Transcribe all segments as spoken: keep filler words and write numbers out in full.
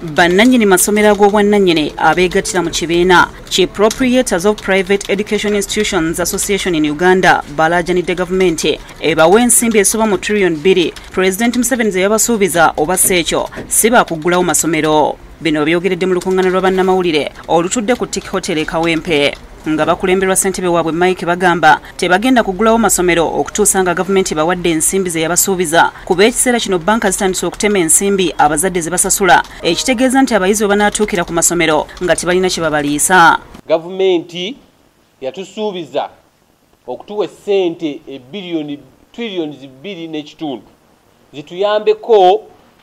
Bannanyini masomero ag'obwannannyini abeegattira mu kibiina Chief Proprietors of Private Education Institutions Association in Uganda balaajanidde Gavumenti ebawe ensimbi esoba mu trillion bbiri. President Museveni zeyabasuubiza oba ssekyo si baakuggulawo masomero. Bino byogeredde mu lukuŋŋaana lwa bannamawulire olutudde ku Tiki Hotel e Kawempe nga bakulemberwa ssentebe waabwe Mike bagamba tebagenda kuggulawo masomero okutuusa nga gavumenti bawadde ensimbi ze yabasuubiza kuba ekiseera kino banka zitandise okutema ensimbi abazadde ze basasula ekitegeeza nti abayizi bwe banaatuukira ku masomero nga tebalina kye babaliisa. Gavumenti yatusuubiza okutuwa ssente ebiliyoni trillions bbiri n'ekitundu zituyambeko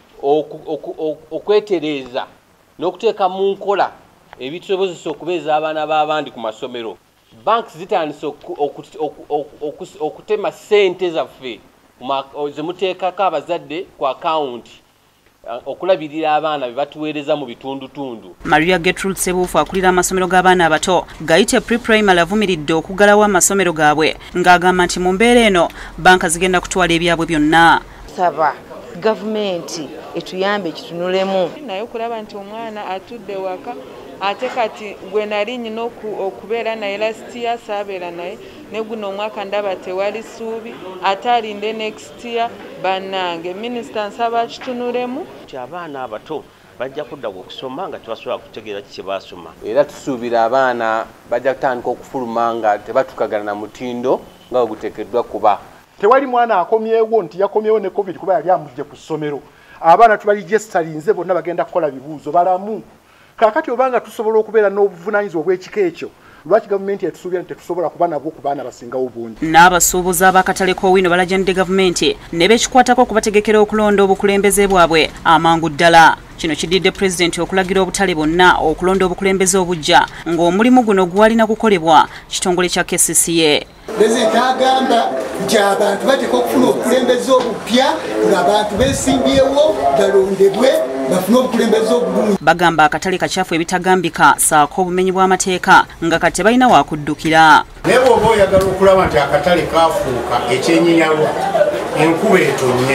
okwetereeza n'okuteeka mu nkola ebitusobozesa okubeeza abaana b'abandi ku masomero. Banks zitandise okutema ssente zaffe zemuteekako abazadde ku akawunti okulabirira abaana be batuweereza mu bitundutundu. Maria Gertrude Sebuufu akulira amasomero g'abaana abato gayite pre-primary avumiridde okuggalawo amasomero gaabwe ng'agamba nti mu mbeera eno banka zigenda kutwala ebyabwe byonna. Saba gavumenti etuyambe ekitunulemu naye okulaba nti omwana atudde waka ate kati gwe nali nyina okubeera naye last year saabeera naye ne guno omwaka ndaba tewali ssuubi ate alinde next year. Bannange minisita nsaba kitunulemu nti abaana abato bajja kudda okusoma nga tebasobola kutegeera kye baasoma, era tusuubira abaana bajja kutandika okufuluma nga tebatukagana na mutindo nga bwe guteekeddwa kuba. Tewali mwana akomyewo nti yakomyewo ne covid kuba yali amujje ku ssomero. Abaana tubaligestalinze bonna bagenda kukola bibuuzo balamu. Kakati obanga tusobola okubeera n'obuvunaanyizibwa obw'ekika ekyo lwaki gavumenti etusuubira nti tetusobola kuba nabwo ku baana basingawo bungi. N'abasuubuzi ab'Akataliiko owino balajanidde gavumenti ne bekikwatako okubategekera okulonda obukulembeze bwabwe amangu ddala. Kino kididde pulezidenti okulagira obutale bonna okulonda obukulembeze obujja ng'omulimu guno gwalina kukolebwa kitongole kya K C C A. Pulezidenti agamba nti abantu bateeka okufuna obukulembeze obupya ng'abantu beesimbyewo balondebwe bafune obukulembeze obulungi. Bagamba akatale kacyafu ebitagambika saako obumenyi bw'amateeka nga kati tebalina waakuddukira. Naye bw'oba oyagala okulaba nti akatale kaafuuka ekyenyinyalwa enkuba etonye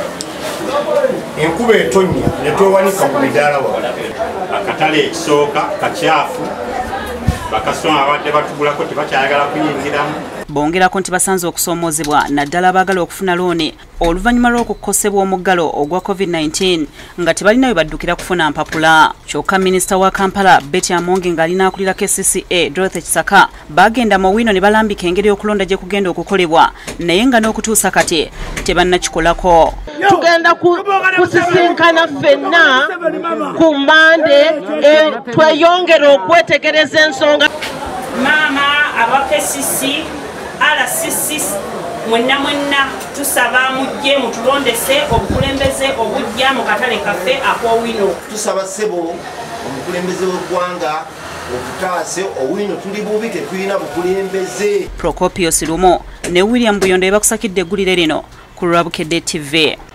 enkuba etonye ne twewanika ku midaala wala akatale ekisooka kacyafu bakasoma abadde batugulako tebakyayagala kuyingiramu. Bongerako nti basanze okusoomoozebwa naddala abaagala okufuna looni oluvannyuma lw'okukosebwa omuggalo ogwa covid nineteen nga tebalina we baddukira kufuna mpapula. Kyokka minisita wa Kampala Betty Amongi ng'alina akulira K C C A Dorothy Kisaka bagenda mu wino ne balambika engeri y'okulonda gye kugenda okukolebwa naye nga n'okutuusa kati tebannakikolako. Tugenda kusisinkana ffenna ku Mbande tweyongera okwetegereza ensonga. Maama aba K C C R C C mwenna mwenna tusaba mujje mutulondese obukulembeze obujja mu katale kaffe ak'owino. Tusaba ssebo omukulembeze w'eggwanga okutaase owino tuli bubi tetulina bukulembeze. Procopius Lumo ne William Buyondo bakusakidde eggulire lino ku lwa Bukedde T V.